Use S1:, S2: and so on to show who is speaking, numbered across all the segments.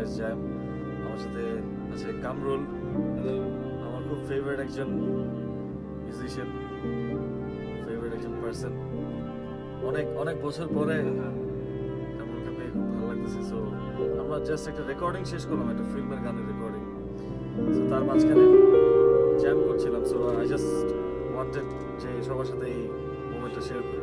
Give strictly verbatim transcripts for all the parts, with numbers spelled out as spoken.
S1: Voice jam. আমার সাথে আছে কামরুল, আমার খুব ফেভারিট একজন মিউজিশিয়ান, ফেভারিট একজন পার্সন। অনেক অনেক বছর পরে কামরুলকে পেয়ে খুব ভালো লাগতেছে। সো আমরা জাস্ট একটা রেকর্ডিং শেষ করলাম, একটা ফিল্মের গানের রেকর্ডিং। সো তার মাঝখানে জ্যাম করছিলাম। সো আই জাস্ট ওয়ান্টেড যে সবার সাথে এই মোমেন্টটা শেয়ার করি।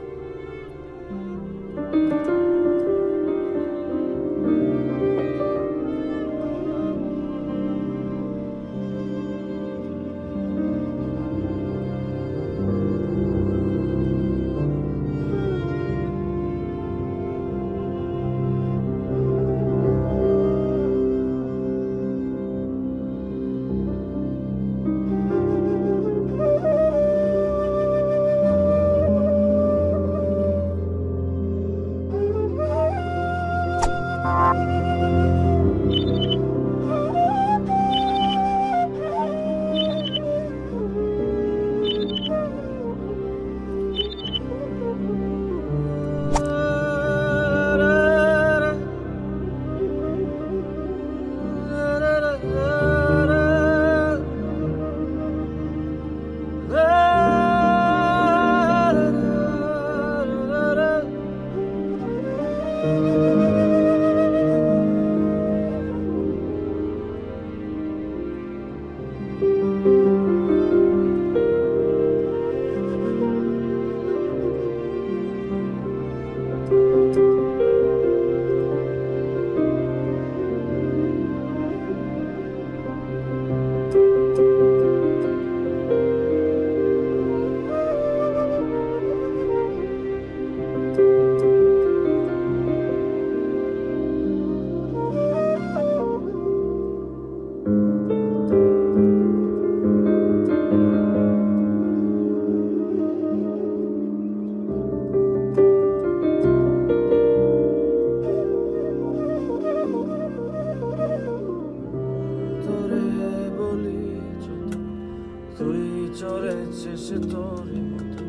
S1: তুই চলেছিস তোর মতো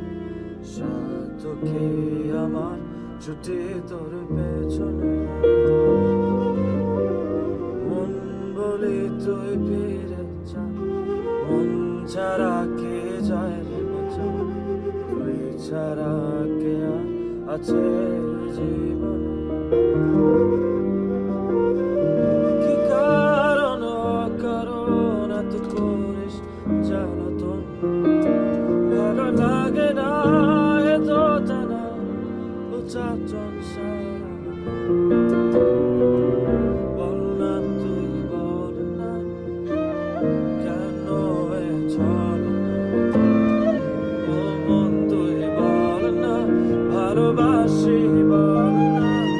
S1: সাতকে আমার ছুটে তোর পেছনে, মন বলি তুই ফিরে যা, মন ছাড়া কে যায় রে মজা, তুই ছাড়া কে আছে জীবনে। কি কারণ কারণ এত করিস জ্বালাতন, ভালো লাগে না এত টানা উচ্চাটন সারা। বল না তুই বল না কেন এ চলে না, ও মন তুই বল না ভালোবাসি বল না।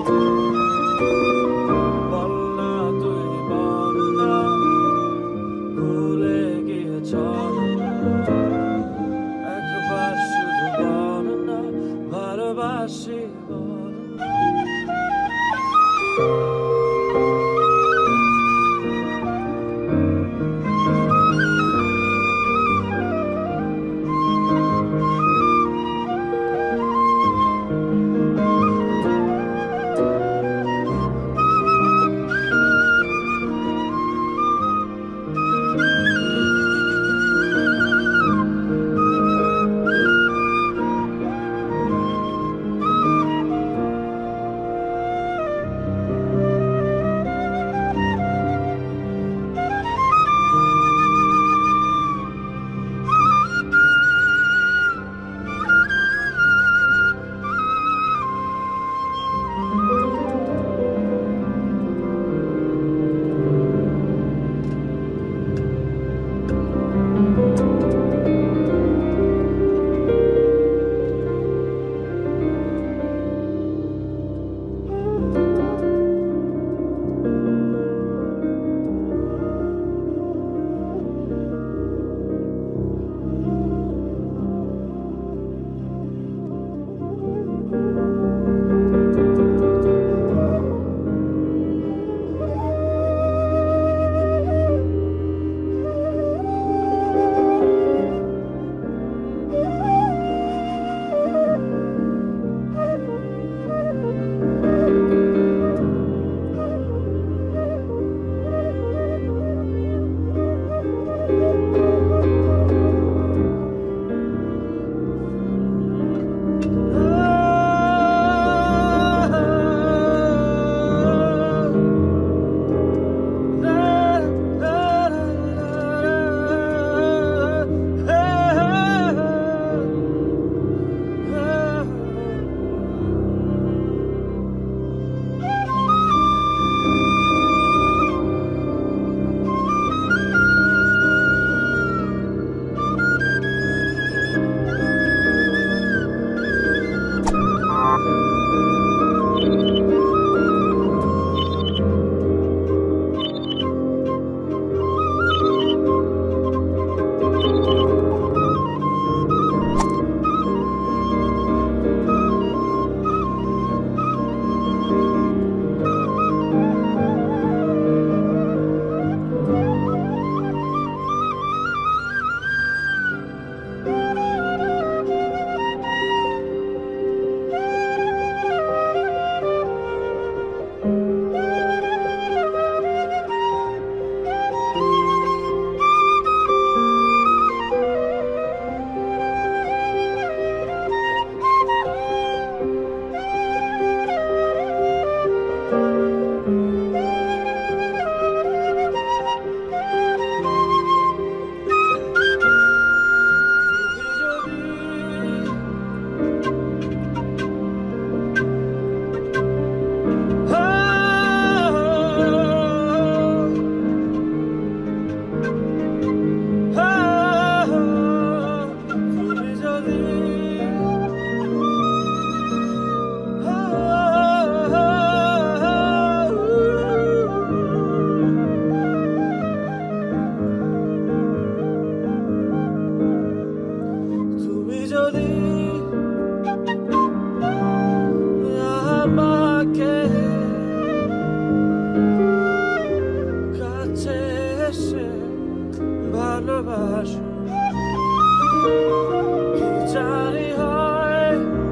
S1: কি জানি হয়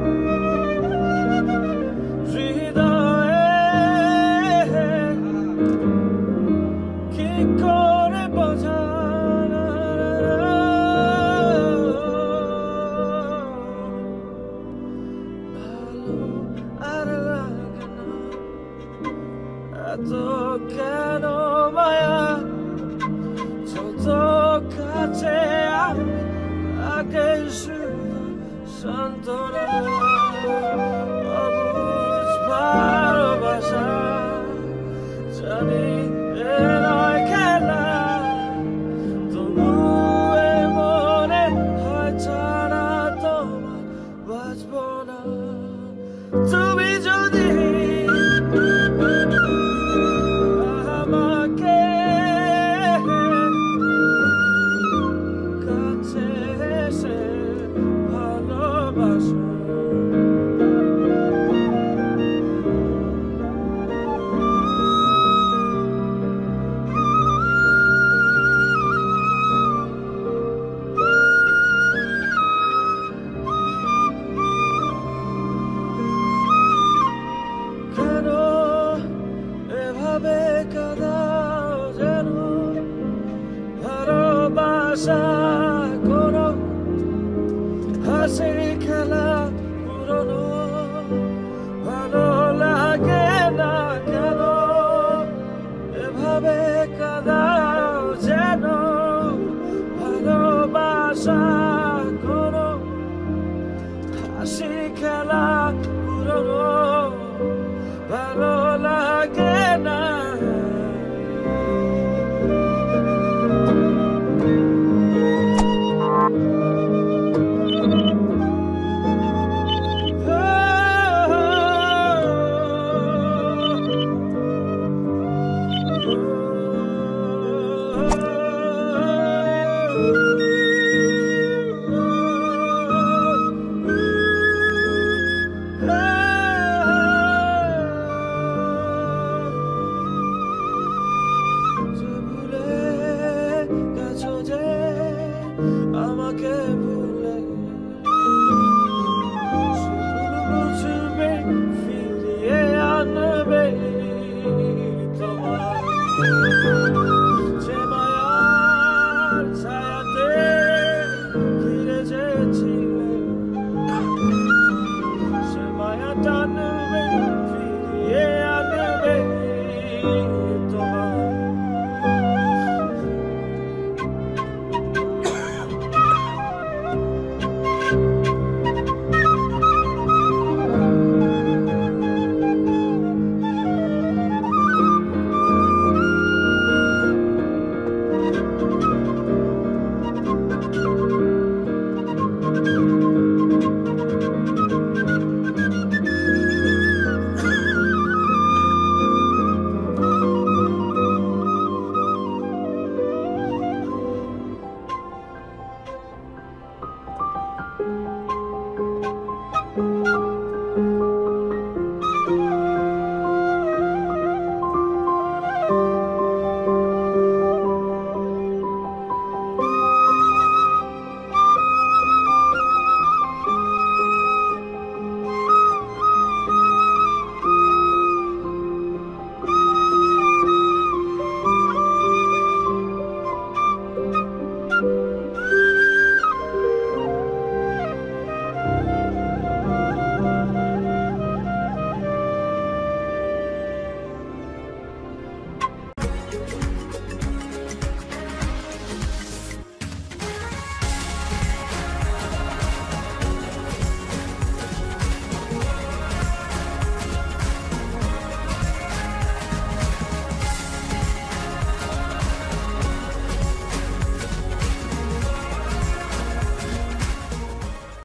S1: হৃদয়ে, কি করে বোঝানো ভালো আর লাগে না এত কেন মায়া, যত কাছে আমি আগে শুধু সান্ত্বনা, অবুঝ ভালোবাসা জানি এ নয় খেলা, তবু এ মনে হয় ছাড়া তোমার বাঁচব না। তুমি যদি আমাকে কাছে এসে ভালোবাসো, কেন এভাবে কাঁদাও যেন ভালোবাসা